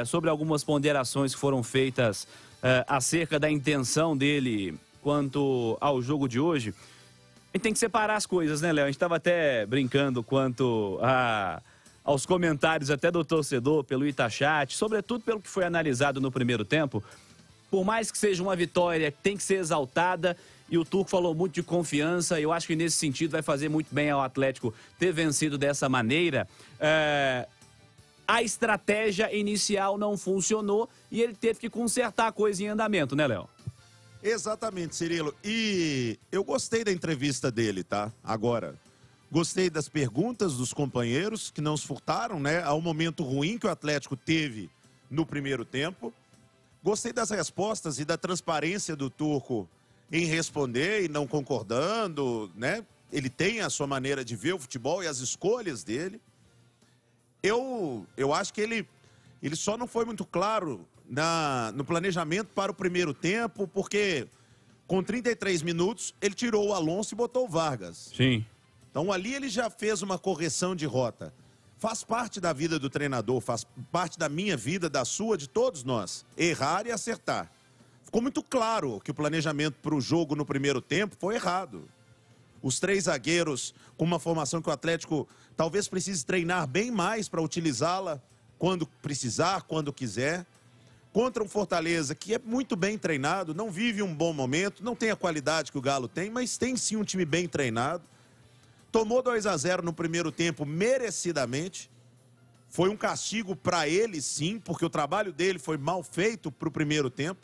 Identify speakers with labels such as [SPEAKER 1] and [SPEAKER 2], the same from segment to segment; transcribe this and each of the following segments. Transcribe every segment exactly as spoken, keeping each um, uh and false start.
[SPEAKER 1] é, sobre algumas ponderações que foram feitas é, acerca da intenção dele quanto ao jogo de hoje. A gente tem que separar as coisas, né, Léo? A gente estava até brincando quanto a, aos comentários até do torcedor pelo Itachat, sobretudo pelo que foi analisado no primeiro tempo. Por mais que seja uma vitória que tem que ser exaltada, e o Turco falou muito de confiança, eu acho que nesse sentido vai fazer muito bem ao Atlético ter vencido dessa maneira. É, a estratégia inicial não funcionou e ele teve que consertar a coisa em andamento, né, Léo?
[SPEAKER 2] Exatamente, Cirilo. E eu gostei da entrevista dele, tá? Agora, gostei das perguntas dos companheiros que não se furtaram, né? Ao momento ruim que o Atlético teve no primeiro tempo. Gostei das respostas e da transparência do Turco em responder e não concordando, né? Ele tem a sua maneira de ver o futebol e as escolhas dele. Eu, eu acho que ele, ele só não foi muito claro na, no planejamento para o primeiro tempo, porque com trinta e três minutos ele tirou o Alonso e botou o Vargas.
[SPEAKER 1] Sim.
[SPEAKER 2] Então ali ele já fez uma correção de rota. Faz parte da vida do treinador, faz parte da minha vida, da sua, de todos nós. Errar e acertar. Ficou muito claro que o planejamento para o jogo no primeiro tempo foi errado. Os três zagueiros com uma formação que o Atlético talvez precise treinar bem mais para utilizá-la quando precisar, quando quiser. Contra um Fortaleza que é muito bem treinado, não vive um bom momento, não tem a qualidade que o Galo tem, mas tem sim um time bem treinado. Tomou dois a zero no primeiro tempo merecidamente. Foi um castigo para ele, sim, porque o trabalho dele foi mal feito para o primeiro tempo.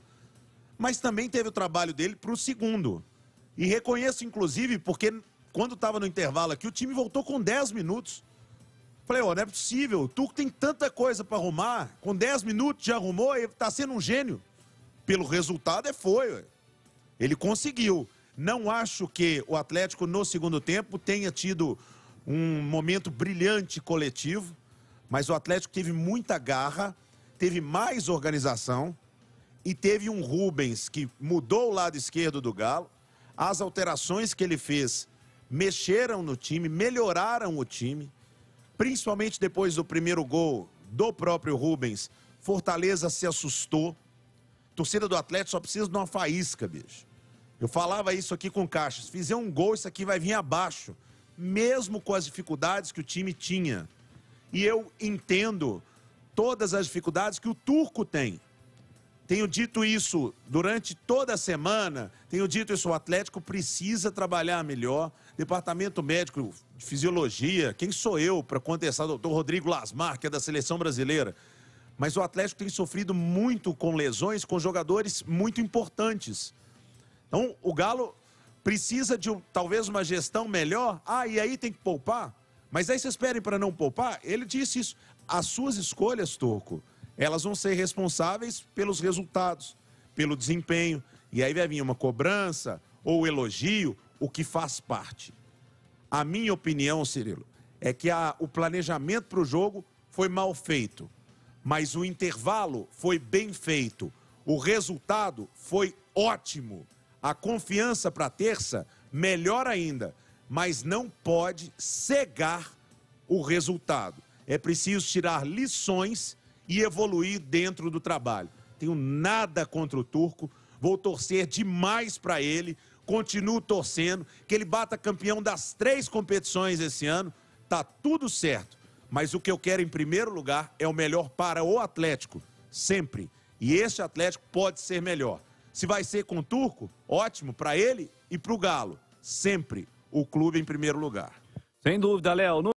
[SPEAKER 2] Mas também teve o trabalho dele para o segundo. E reconheço, inclusive, porque quando estava no intervalo aqui, o time voltou com dez minutos. Falei, ó, oh, não é possível, o Turco tem tanta coisa para arrumar. Com dez minutos já arrumou e está sendo um gênio. Pelo resultado, é foi. Ué. Ele conseguiu. Não acho que o Atlético, no segundo tempo, tenha tido um momento brilhante coletivo, mas o Atlético teve muita garra, teve mais organização e teve um Rubens que mudou o lado esquerdo do Galo. As alterações que ele fez mexeram no time, melhoraram o time, principalmente depois do primeiro gol do próprio Rubens. Fortaleza se assustou. A torcida do Atlético só precisa de uma faísca, bicho. Eu falava isso aqui com o Caixa, se fizer um gol, isso aqui vai vir abaixo, mesmo com as dificuldades que o time tinha. E eu entendo todas as dificuldades que o Turco tem. Tenho dito isso durante toda a semana, tenho dito isso, o Atlético precisa trabalhar melhor. Departamento médico de fisiologia, quem sou eu para contestar o doutor Rodrigo Lasmar, que é da seleção brasileira? Mas o Atlético tem sofrido muito com lesões, com jogadores muito importantes. Então, o Galo precisa de um, talvez uma gestão melhor. Ah, e aí tem que poupar? Mas aí vocês esperem para não poupar? Ele disse isso. As suas escolhas, Turco, elas vão ser responsáveis pelos resultados, pelo desempenho. E aí vai vir uma cobrança ou elogio, o que faz parte. A minha opinião, Cirilo, é que a, o planejamento para o jogo foi mal feito. Mas o intervalo foi bem feito. O resultado foi ótimo. A confiança para terça, melhor ainda, mas não pode cegar o resultado. É preciso tirar lições e evoluir dentro do trabalho. Tenho nada contra o Turco, vou torcer demais para ele, continuo torcendo, que ele bata campeão das três competições esse ano, tá tudo certo. Mas o que eu quero em primeiro lugar é o melhor para o Atlético, sempre. E esse Atlético pode ser melhor. Se vai ser com o Turco, ótimo para ele e para o Galo. Sempre o clube em primeiro lugar.
[SPEAKER 1] Sem dúvida, Léo.